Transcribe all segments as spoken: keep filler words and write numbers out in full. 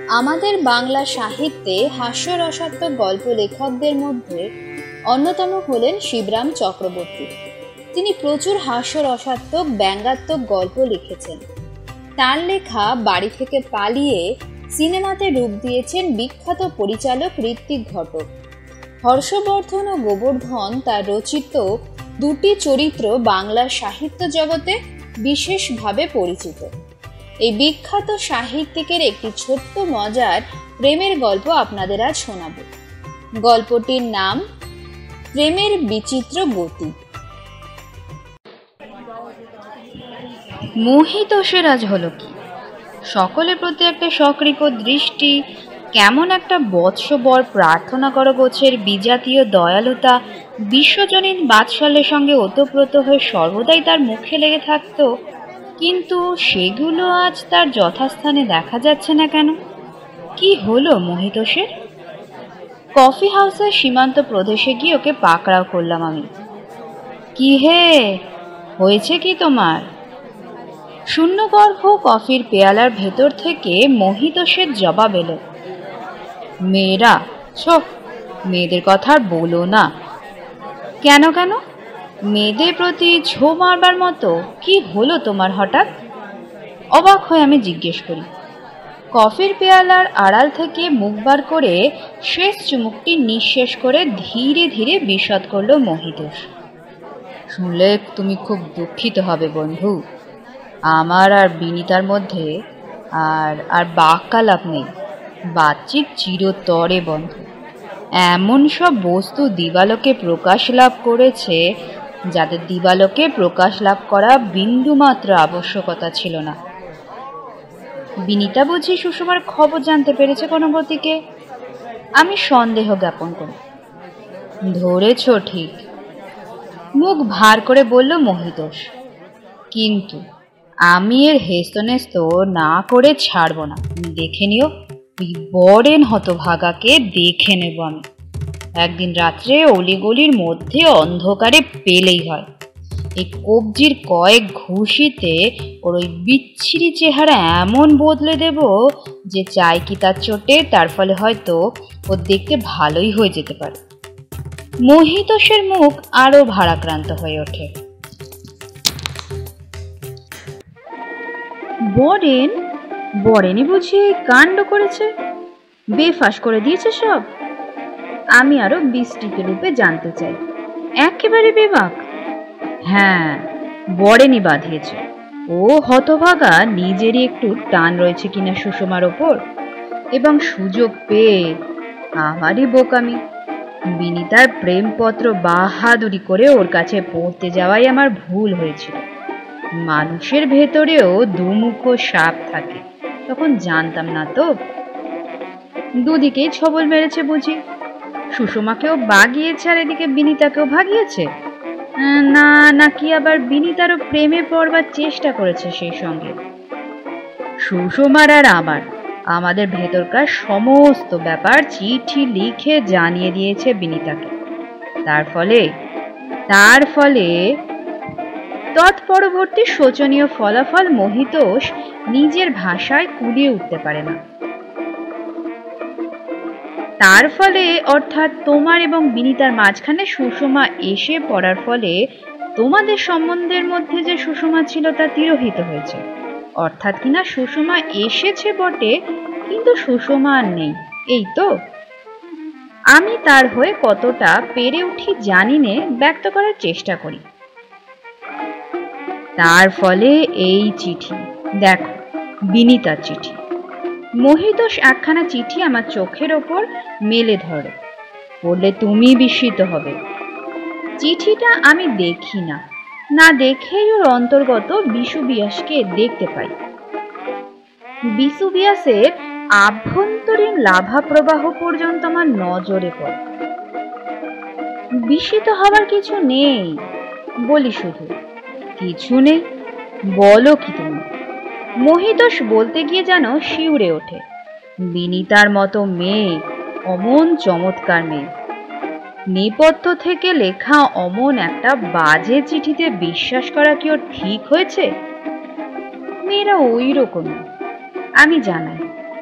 আমাদের বাংলা সাহিত্যে হাস্যরসাত্মক গল্প লেখকদের মধ্যে অন্যতম হলেন শিবরাম চক্রবর্তী। তিনি প্রচুর হাস্যরসাত্মক ব্যঙ্গাত্মক গল্প লিখেছেন। তার লেখা বাড়ি থেকে পালিয়ে সিনেমাতে রূপ দিয়েছেন বিখ্যাত পরিচালক ঋত্বিক ঘটক। হর্ষবর্ধন ও গোবর্ধন তার রচিত দুটি চরিত্র বাংলা সাহিত্য জগতে বিশেষভাবে পরিচিত। এই বিখ্যাত সাহিত্যিকের একটি ছোট্ট মজার প্রেমের গল্প আপনাদের আজ শোনাব। গল্পটির নাম প্রেমের বিচিত্র গতি। মোহিতোষের আজ হলো কি? সকলের প্রতি একটা সক্রিয় দৃষ্টি, কেমন একটা বৎসবর প্রার্থনা করো গোছের বিজাতীয় দয়ালুতা বিশ্বজনীন বাৎসল্যের সঙ্গে ওতপ্রোত হয়ে সর্বদাই তার মুখে লেগে থাকতো। কিন্তু সেগুলো আজ তার যথাস্থানে দেখা যাচ্ছে না কেন? কি হলো মোহিতোষের? কফি হাউসের সীমান্ত প্রদেশে গিয়ে ওকে পাকড়াও করলাম আমি। কি হে, হয়েছে কি তোমার? শূন্যগর্ভ কফির পেয়ালার ভেতর থেকে মোহিতোষের জবাব এলো, মেয়েরা ছো, মেয়েদের কথা আর বলো না। কেন কেন? মেয়েদের প্রতি ছো মারবার মতো কি হলো তোমার হঠাৎ? অবাক হয়ে আমি জিজ্ঞেস করি। কফির পেয়ালার আড়াল থেকে মুখ বার করে শেষ চুমুকটি নিঃশেষ করে ধীরে ধীরে বিশদ করল মোহিতোষ। শুনলে তুমি খুব দুঃখিত হবে বন্ধু, আমার আর বিনিতার মধ্যে আর আর বাক্যালাপ নেই, বাতচিত চিরতরে বন্ধ। এমন সব বস্তু দিবালোকে প্রকাশ লাভ করেছে যাদের দিবালোকে প্রকাশ লাভ করা বিন্দুমাত্র আবশ্যকতা ছিল না। বিনিতা বুঝি সুষমার খবর জানতে পেরেছে কোনো গতিকে? আমি সন্দেহ জ্ঞাপন করি। ধরেছ ঠিক, মুখ ভার করে বলল মোহিতোষ। কিন্তু আমি এর হেস্তনেস্ত না করে ছাড়ব না। দেখে নিও, ওই বড়েন হতভাগাকে দেখে নেব আমি। একদিন রাত্রে অলিগলির মধ্যে অন্ধকারে পেলেই হয়। এই কবজির কয়েক ঘুষিতে ওর ওই বিচ্ছিরি চেহারা এমন বদলে দেব যে চাই কি তার চোটে, তার ফলে হয়তো ও দেখতে ভালোই হয়ে যেতে পারে। মোহিতোষের মুখ আরো ভারাক্রান্ত হয়ে ওঠে। বরেন বরেনই বুঝি কাণ্ড করেছে, বেফাস করে দিয়েছে সব। আমি আরো বিস্তৃত রূপে জানতে চাই। একেবারে বেবাক? হ্যাঁ, বরেনই বাঁধিয়েছে। ও হতভাগা নিজেরই একটু টান রয়েছে কিনা সুষমার ওপর, এবং সুযোগ পেয়ে আমারই বোকামি বিনিতার প্রেমপত্র বাহাদুরি করে ওর কাছে পড়তে যাওয়াই আমার ভুল হয়েছিল। মানুষের ভেতরেও দুমুখ সাপ থাকে, তখন জানতাম না তো। দুদিকেই ছবল মেরেছে বুঝি। সুষমাকেও বাগিয়েছে আর এদিকে বিনিতাকেও ভাগিয়েছে। না নাকি আবার বিনিতারও প্রেমে পড়বার চেষ্টা করেছে সেই সঙ্গে। সুষমার আর আমার আমাদের ভেতরকার সমস্ত ব্যাপার চিঠি লিখে জানিয়ে দিয়েছে বিনিতাকে। তার ফলে তার ফলে তৎপরবর্তী শোচনীয় ফলাফল মোহিতোষ নিজের ভাষায় কুলিয়ে উঠতে পারে না। তার ফলে অর্থাৎ তোমার এবং বিনিতার মাঝখানে সুষমা এসে পড়ার ফলে তোমাদের সম্বন্ধের মধ্যে যে সুষমা ছিল তা তিরোহিত হয়েছে। অর্থাৎ কিনা সুষমা এসেছে বটে, কিন্তু সুষমা আর নেই, এই তো। আমি তার হয়ে কতটা পেরে উঠি জানি নে, ব্যক্ত করার চেষ্টা করি। তার ফলে এই চিঠি দেখো, বিনিতার চিঠি। মোহিতোষ একখানা চিঠি আমার চোখের ওপর মেলে ধরে, পড়লে তুমি বিস্মিত হবে। চিঠিটা আমি দেখি না, না দেখেই ওর অন্তর্গত বিশুবিয়াসকে দেখতে পাই। বিশুবিয়াসের আভ্যন্তরীণ লাভা প্রবাহ পর্যন্ত আমার নজরে পড়ে। বিস্মিত হবার কিছু নেই, বলি শুধু কিছু নেই। বলো কি তুমি? মোহিতোষ বলতে গিয়ে যেন শিউরে ওঠে। বিনিতার মতো মেয়ে, অমন চমৎকার মেয়ে, নেপথ্য থেকে লেখা অমন একটা বাজে চিঠিতে বিশ্বাস করা কি ওর ঠিক হয়েছে? মেয়েরা ওই রকম, আমি জানাই।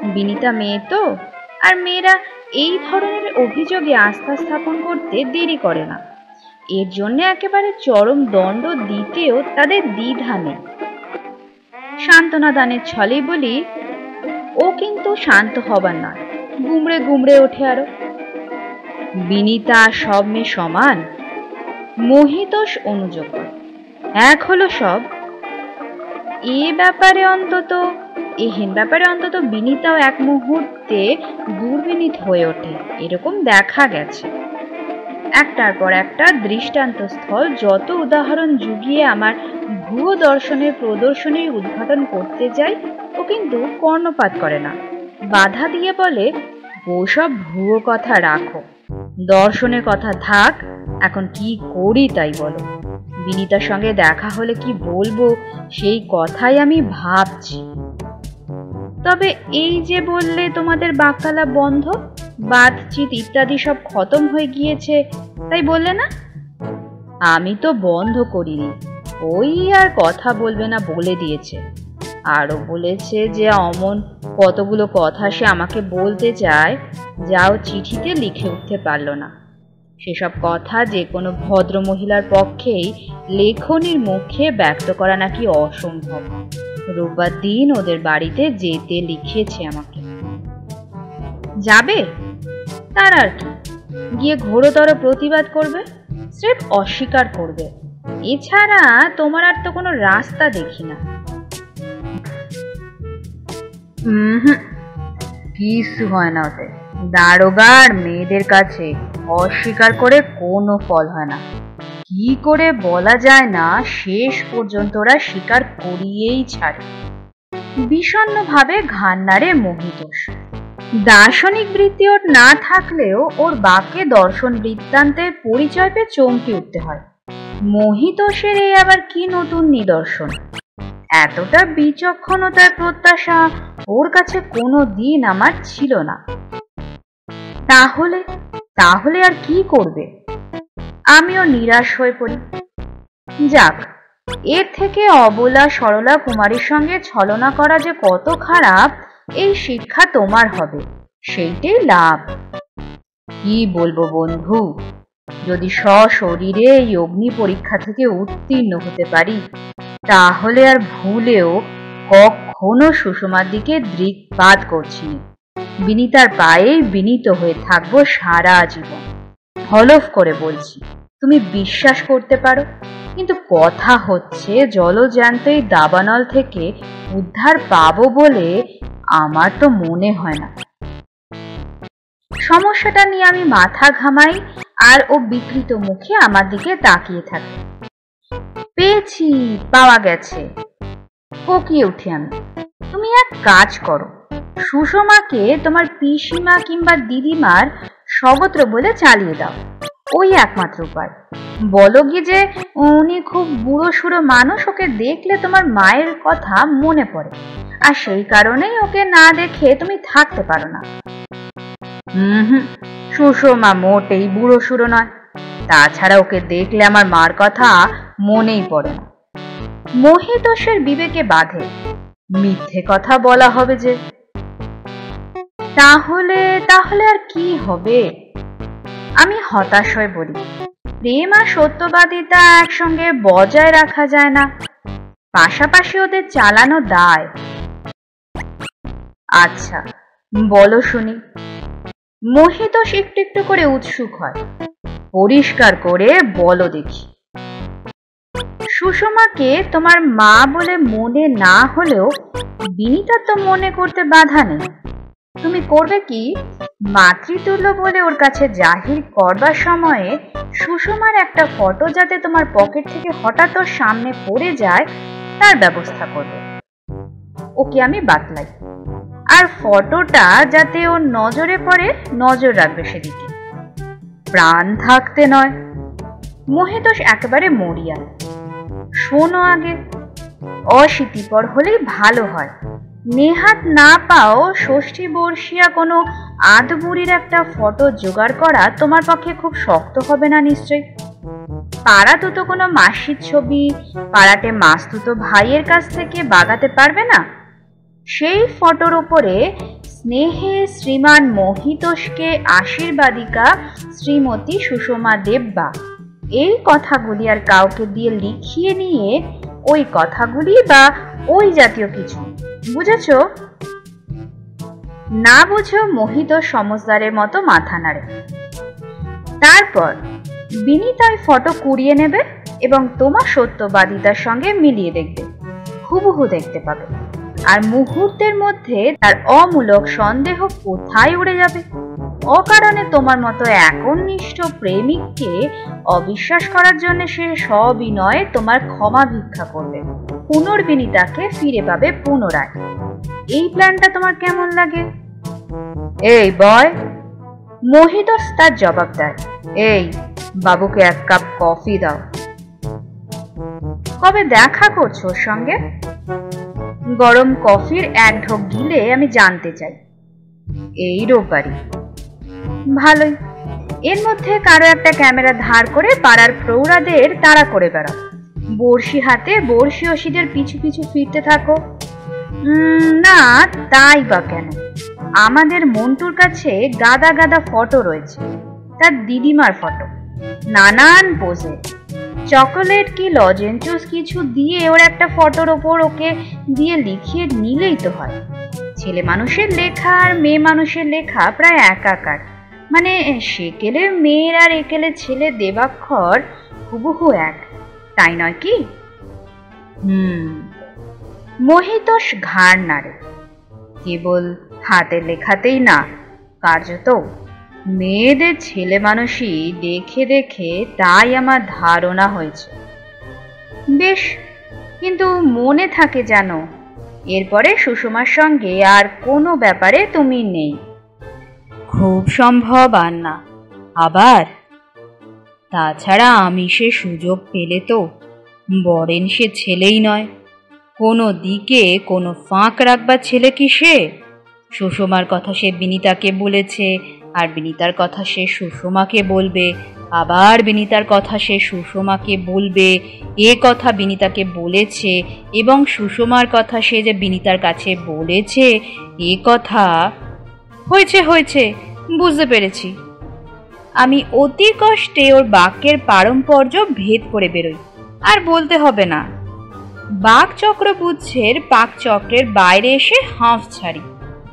বিনিতা মেয়ে তো, আর মেয়েরা এই ধরনের অভিযোগে আস্থা স্থাপন করতে দেরি করে না। এর জন্য একেবারে চরম দণ্ড দিতেও তাদের দ্বিধা নেই। সান্ত্বনা দানের ছলেই বলি, ও কিন্তু শান্ত হবার নয়, গুমড়ে গুমড়ে ওঠে আরো। বিনিতা সব মেয়ে সমান, মহিতোষ অনুযোগ এক হলো সব। এ ব্যাপারে অন্তত এহেন ব্যাপারে অন্তত বিনিতাও এক মুহূর্তে দুর্বিনীত হয়ে ওঠে, এরকম দেখা গেছে। একটার পর একটা দৃষ্টান্ত স্থল যত উদাহরণ যুগিয়ে আমার ভুয়ো দর্শনের প্রদর্শনীর উদ্ঘাটন করতে যাই, ও কিন্তু কর্ণপাত করে না, বাধা দিয়ে বলে, ওসব ভুয়ো কথা রাখো, দর্শনের কথা থাক, এখন কি করি তাই বলো। বিনিতার সঙ্গে দেখা হলে কি বলবো সেই কথাই আমি ভাবছি। তবে এই যে বললে তোমাদের বাক্যালাপ বন্ধ, বাতচিত ইত্যাদি সব খতম হয়ে গিয়েছে, তাই বললে না? আমি তো বন্ধ করিনি, ওই আর কথা বলবে না বলে দিয়েছে। আরো বলেছে যে অমন কতগুলো কথা সে আমাকে বলতে চায়, যাও চিঠিতে লিখে উঠতে পারলো না। সেসব কথা যে কোনো ভদ্র মহিলার পক্ষেই লেখনির মুখে ব্যক্ত করা নাকি অসম্ভব। রোববার দিন ওদের বাড়িতে যেতে লিখেছে আমাকে। যাবে? তার আর কি, গিয়ে ঘোরতর প্রতিবাদ করবে, স্রেফ অস্বীকার করবে, এছাড়া তোমার আর তো কোনো রাস্তা দেখি না। হুম, কিছু হয় না ওতে। দারোগার মেয়েদের কাছে অস্বীকার করে কোনো ফল হয় না। কি করে বলা যায় না, শেষ পর্যন্ত ওরা স্বীকার করিয়েই ছাড়ে। বিষণ্ণভাবে ঘাড় নাড়ে মহিতোষ। দার্শনিক বৃত্তি ওর না থাকলেও ওর বাক্যে দর্শন বৃত্তান্তের পরিচয় পেয়ে চমকে উঠতে হয়। মহিতোষের এই আবার কি নতুন নিদর্শন? এতটা বিচক্ষণতার প্রত্যাশা ওর কাছে কোনো দিন আমার ছিল না। তাহলে তাহলে আর কি করবে? আমিও নিরাশ হয়ে পড়ি। যাক, এর থেকে অবলা সরলা কুমারীর সঙ্গে ছলনা করা যে কত খারাপ, এই শিক্ষা তোমার হবে, সেইটাই লাভ। কি বলবো বন্ধু, যদি সশরীরে এই অগ্নি পরীক্ষা থেকে উত্তীর্ণ হতে পারি, তাহলে আর ভুলেও কখনো সুষমার দিকে দৃকপাত করছি না। বিনিতার পায়ে বিনীত হয়ে থাকবো সারা জীবন। হলফ করে বলছি, তুমি বিশ্বাস করতে পারো, কিন্তু কথা হচ্ছে জলজ্যান্ত এই দাবানল থেকে উদ্ধার পাবো বলে আমার তো মনে হয় না। সমস্যাটা নিয়ে আমি মাথা ঘামাই, আর ও বিকৃত মুখে আমার দিকে তাকিয়ে থাকে। পেয়েছি, পাওয়া গেছে, কোকিয়ে উঠি আমি। তুমি এক কাজ করো, সুষমাকে তোমার পিসিমা কিংবা দিদিমার স্বগোত্র বলে চালিয়ে দাও, ওই একমাত্র উপায়। বলো গিয়ে যে উনি খুব বুড়ো সুড়ো মানুষ, ওকে দেখলে তোমার মায়ের কথা মনে পড়ে, আর সেই কারণেই ওকে না দেখে তুমি থাকতে পারো না। হুম হুম সুষমা মোটেই বুড়ো সুড়ো নয়, তাছাড়া ওকে দেখলে আমার মার কথা মনেই পড়ে না। মহিতোষের বিবেকে বাধে, মিথ্যে কথা বলা হবে যে। তাহলে তাহলে আর কি হবে? আমি হতাশ হয়ে বলি, প্রেম আর সত্যবাদিতা একসঙ্গে বজায় রাখা যায় না, পাশাপাশি ওদের চালানো দায়। আচ্ছা বলো শুনি। মহিতোষ একটু একটু করে উৎসুক হয়। পরিষ্কার করে বলো দেখি। সুষমাকে তোমার মা বলে মনে না হলেও বিনিতা তো মনে করতে বাধা নেই। তুমি করবে কি, মাতৃতুল্য বলে ওর কাছে জাহির করবার সময়ে সুষমার একটা ফটো যাতে তোমার পকেট থেকে হঠাৎ ওর সামনে পড়ে যায়, তার ব্যবস্থা করবে। ওকে আমি বাতলাই, আর ফটোটা যাতে ওর নজরে পড়ে নজর রাখবে সেদিকে, প্রাণ থাকতে নয়। মহিতোষ একেবারে মরিয়া। শোনো আগে, অশীতিপর হলেই ভালো হয়। নেহাত না পাও ষষ্ঠী বর্ষিয়া কোনো আধবুড়ির একটা ফটো জোগাড় করা তোমার পক্ষে খুব শক্ত হবে না নিশ্চয়। পাড়াতো তো কোনো মাসির ছবি পাড়াতে মাস্তুতো ভাইয়ের কাছ থেকে বাগাতে পারবে না? সেই ফটোর উপরে স্নেহে শ্রীমান মহিতোষকে আশীর্বাদিকা শ্রীমতী সুষমা দেববা। এই কথাগুলি আর কাউকে দিয়ে লিখিয়ে নিয়ে ওই কথাগুলি বা ওই জাতীয় কিছু, বুঝেছ? না বুঝো মহিতোষ সমজদারের মতো মাথা নাড়ে। তারপর বিনীতায় ফটো কুড়িয়ে নেবে এবং তোমার সত্যবাদিতার সঙ্গে মিলিয়ে দেখবে, হুবহু দেখতে পাবে। আর মুহূর্তের মধ্যে তার অমূলক সন্দেহ কোথায় উড়ে যাবে। অকারণে তোমার মতো একনিষ্ঠ প্রেমিককে অবিশ্বাস করার জন্য সে সবিনয়ে তোমার ক্ষমা ভিক্ষা করবে, পুনর্বিনীতাকে ফিরে পাবে পুনরায়। এই প্ল্যানটা তোমার কেমন লাগে? এই বয়। মহিতোষ তার জবাব দেয়, এই বাবুকে এক কাপ কফি দাও। কবে দেখা করছো ওর সঙ্গে? গরম কফির এক ঢোক গিলে আমি জানতে চাই। এই রোববারই। ভালোই। এর মধ্যে কারো একটা ক্যামেরা ধার করে পাড়ার প্রৌঢ়াদের তাড়া করে বেড়াও, বড়শি হাতে বড়শি অসিদের পিছু পিছু ফিরতে থাকো। না, তাই বা কেন? আমাদের মন্টুর কাছে গাদা গাদা ফটো রয়েছে, তার দিদিমার ফটো, নানান পোজে। চকোলেট কি লজেন্সুস কিছু দিয়ে ওর একটা ফটোর ওপর ওকে দিয়ে লিখিয়ে নিলেই তো হয়। ছেলে মানুষের লেখা আর মেয়ে মানুষের লেখা প্রায় একাকার, মানে সেকেলে মেয়ের আর একেলে ছেলে দেবাক্ষর হুবহু এক, তাই নয় কি? হুম। মহিতোষ ঘাড় নাড়ে। কেবল হাতের লেখাতেই না, কার্যত মেয়েদের ছেলে মানুষই দেখে দেখে, তাই আমার ধারণা হয়েছে। বেশ, কিন্তু মনে থাকে জানো, এরপরে সুষমার সঙ্গে আর কোনো ব্যাপারে তুমি নেই। খুব সম্ভব আর না। আবার তাছাড়া আমি সে সুযোগ পেলে তো বরেন সে ছেলেই নয়, কোনো দিকে কোনো ফাঁক রাখবার ছেলে কি সে? সুষমার কথা সে বিনীতাকে বলেছে, আর বিনীতার কথা সে সুষমাকে বলবে, আবার বিনীতার কথা সে সুষমাকে বলবে। এ কথা বিনীতাকে বলেছে এবং সুষমার কথা সে যে বিনীতার কাছে বলেছে, এ কথা। হয়েছে হয়েছে, বুঝতে পেরেছি। আমি অতি কষ্টে ওর বাক্যের পারম্পর্য ভেদ করে বেরোই। আর বলতে হবে না, বাক চক্রপুচ্ছের পাক চক্রের বাইরে এসে হাঁফ ছাড়ি।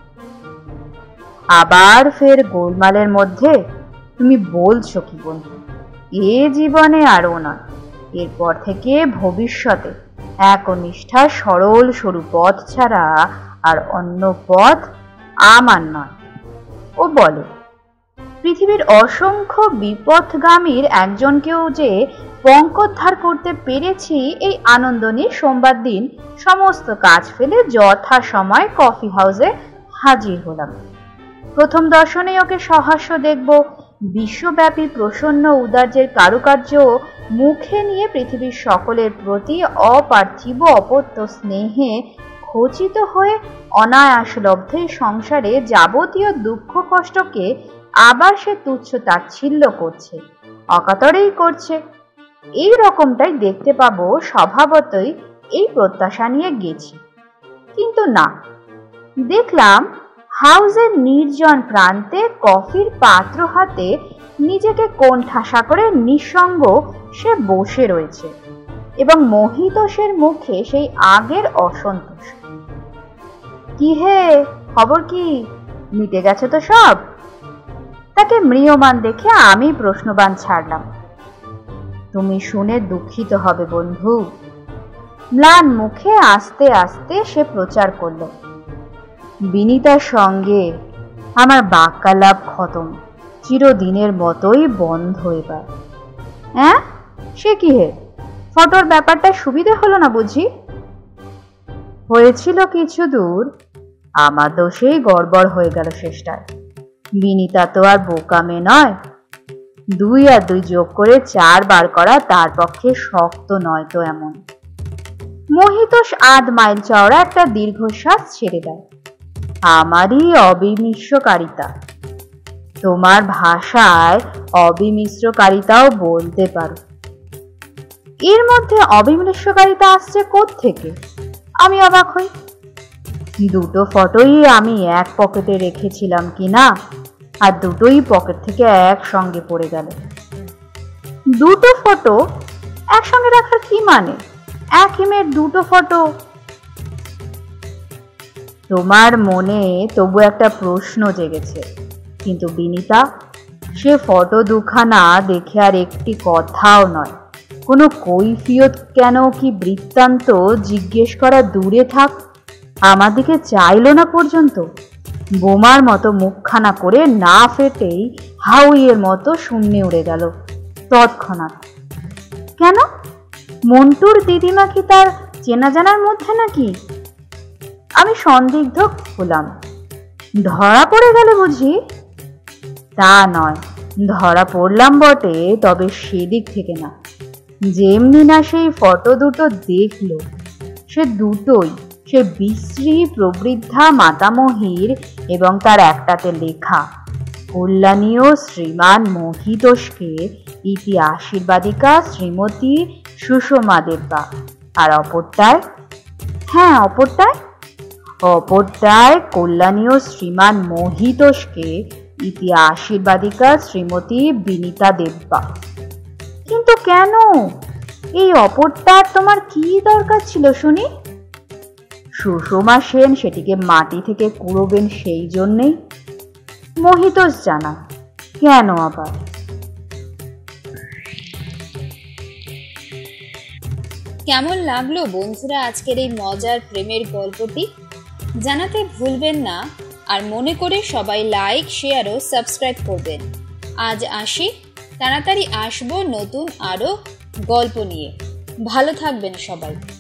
আবার ফের গোলমালের মধ্যে? তুমি বলছো কি বন্ধু? এ জীবনে আরও নয়, এরপর থেকে ভবিষ্যতে একনিষ্ঠা সরল সরু পথ ছাড়া আর অন্য পথ আমার নয়। ও বলে, পৃথিবীর অসংখ্য বিপথগামীর একজনকেও যে পঙ্কোদ্ধার করতে পেরেছি, এই আনন্দ নিয়ে সোমবার দিন সমস্ত কাজ ফেলে যথা সময় কফি হাউসে হাজির হলাম। প্রথম দর্শনে ওকে সহাস্য দেখব, বিশ্বব্যাপী প্রসন্ন উদার্যের কারুকার্য মুখে নিয়ে পৃথিবীর সকলের প্রতি অপার্থিব অপত্য স্নেহে খচিত হয়ে অনায়াস লব্ধে সংসারে যাবতীয় দুঃখ কষ্টকে আবার সে তুচ্ছ তাচ্ছিল্য করছে, অকাতরেই করছে। এই রকমটাই দেখতে পাবো স্বভাবতই এই প্রত্যাশা নিয়ে গেছি। কিন্তু না, দেখলাম হাউসের নির্জন প্রান্তে কফির পাত্র হাতে নিজেকে কোণঠাসা করে নিঃসঙ্গ সে বসে রয়েছে এবং মহিতোষের মুখে সেই আগের অসন্তোষ। কি হে, খবর কি? মিটে গেছে তো সব? তাকে ম্রিয়মান দেখে আমি প্রশ্নবাণ ছাড়লাম। তুমি শুনে দুঃখিত হবে বন্ধু। ম্লান মুখে আস্তে আস্তে সে প্রচার করল, বিনীতার সঙ্গে আমার বাক্যালাপ খতম, চিরদিনের মতোই বন্ধ এবার। হ্যাঁ, সে কি হে? ফটোর ব্যাপারটা সুবিধে হলো না বুঝি? হয়েছিল কিছু দূর, আমার দোষেই গড়বড় হয়ে গেল শেষটায়। বিনীতা তো আর বোকা মেয়ে নয়, দুই আর দুই যোগ করে চার বার করা তার পক্ষে শক্ত নয় তো এমন। মহিতোষ আধ মাইল চওড়া একটা দীর্ঘশ্বাস ছেড়ে দেয়। আমারই অবিমিশ্রকারিতা, তোমার ভাষায় অবিমিশ্রকারিতাও বলতে পারো। এর মধ্যে অবিমিশ্রকারিতা আসছে কোত্থেকে? আমি অবাক হই। দুটো ফটোই আমি এক পকেটে রেখেছিলাম কি না, আর দুটোই পকেট থেকে একসঙ্গে পড়ে গেল। দুটো ফটো একসঙ্গে রাখার কি মানে? একই মেয়ের দুটো ফটো। তোমার মনে তবু একটা প্রশ্ন জেগেছে, কিন্তু বিনিতা, সে ফটো দুখানা দেখে আর একটি কথাও নয়, কোনো কৈফিয়ত কেন কি বৃত্তান্ত জিজ্ঞেস করা দূরে থাক, আমার দিকে চাইলো না পর্যন্ত। বোমার মতো মুখখানা করে না ফেটেই হাউইয়ের মতো শূন্যে উড়ে গেল তৎক্ষণাৎ। কেন? মন্টুর দিদিমা কি তার চেনা জানার মধ্যে নাকি? আমি সন্দিগ্ধ হলাম। ধরা পড়ে গেল বুঝি? তা নয়, ধরা পড়লাম বটে, তবে সেদিক থেকে না। যেমনি না সেই ফটো দুটো দেখল, সে দুটোই সে বিশ্রী প্রবৃদ্ধা মাতামহীর, এবং তার একটাতে লেখা কল্যাণীয় শ্রীমান মহিতোষকে ইতি আশীর্বাদিকা শ্রীমতী সুষমা দেব্বা, আর অপরটায়, হ্যাঁ অপরটায় অপরটায় কল্যাণীয় শ্রীমান মহিতোষকে ইতি আশীর্বাদিকা শ্রীমতী বিনিতা দেব্বা। কিন্তু কেন? এই অপরটার তোমার কি দরকার ছিল শুনি? সুষমা সেন সেটিকে মাটি থেকে কুড়োবেন সেই জন্যেই। মহিতোষ জানা, কেন আবার? কেমন লাগলো বন্ধুরা আজকের এই মজার প্রেমের গল্পটি? জানাতে ভুলবেন না, আর মনে করে সবাই লাইক, শেয়ার ও সাবস্ক্রাইব করবেন। আজ আসি, তাড়াতাড়ি আসবো নতুন আরো গল্প নিয়ে। ভালো থাকবেন সবাই।